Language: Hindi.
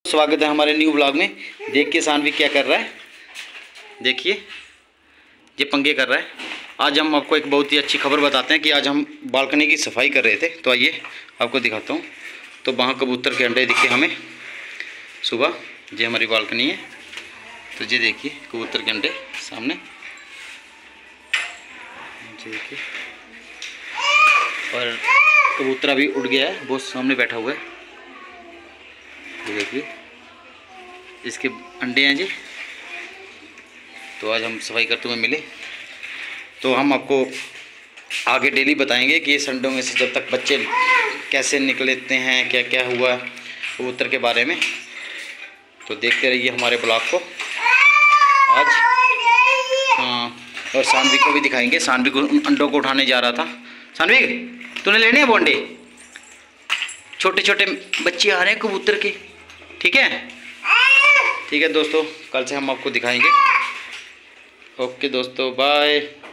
स्वागत है हमारे न्यू ब्लॉग में। देखिए सानवी क्या कर रहा है, देखिए ये पंगे कर रहा है। आज हम आपको एक बहुत ही अच्छी खबर बताते हैं कि आज हम बालकनी की सफाई कर रहे थे, तो आइए आपको दिखाता हूँ। तो वहाँ कबूतर के अंडे दिखे हमें सुबह, ये हमारी बालकनी है। तो ये देखिए कबूतर के अंडे सामने, देखिए, और कबूतर अभी उड़ गया है, वो सामने बैठा हुआ है। ये देखिए इसके अंडे हैं जी। तो आज हम सफाई करते हुए मिले, तो हम आपको आगे डेली बताएंगे कि इस अंडों में से जब तक बच्चे कैसे निकलते हैं, क्या क्या हुआ कबूतर के बारे में। तो देखते रहिए हमारे ब्लॉग को आज। हाँ, और सानवी को भी दिखाएंगे। सानवी को अंडों को उठाने जा रहा था। सानवी तूने लेने हैं वो अंडे? छोटे छोटे बच्चे आ रहे हैं कबूतर के, ठीक है? ठीक है दोस्तों, कल से हम आपको दिखाएंगे। ओके दोस्तों, बाय।